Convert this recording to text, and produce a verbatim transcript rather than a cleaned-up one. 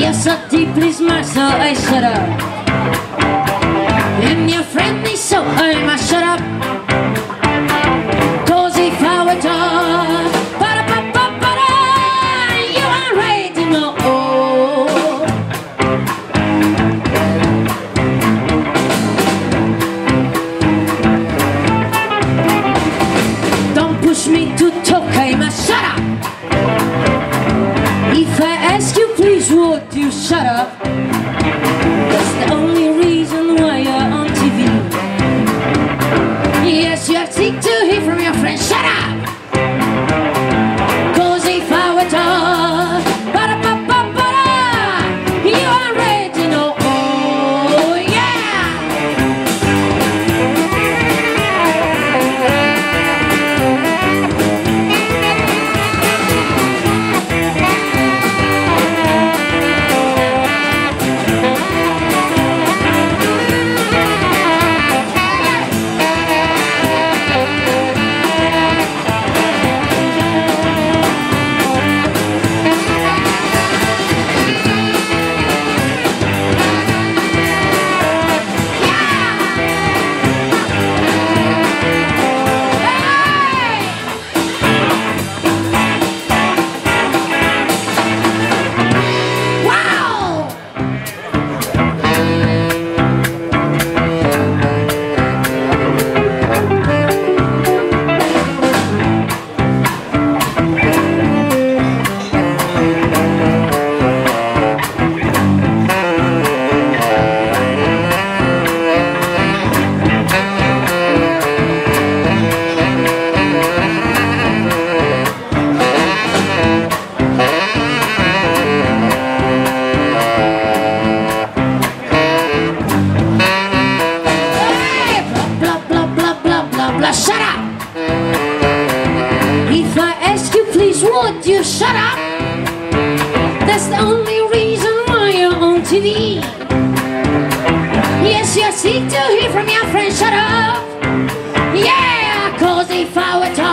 You're so deeply smart, so I shut up. And you're friendly, so I must shut up. Cause if I were to ba-da-ba-ba-ba-da, you are ready to know. Don't push me to talk, I must shut up. If I ask you, please would you shut up? That's the only reason why you're on T V. Yes, you're sick to hear from your friends. Shut up! Cause if I were to ba-da-ba-ba-ba-da, you are ready to know. Oh, yeah! Shut up! If I ask you, please would you shut up? That's the only reason why you're on T V. Yes, you're sick to hear from your friends. Shut up! Yeah, cause if I were to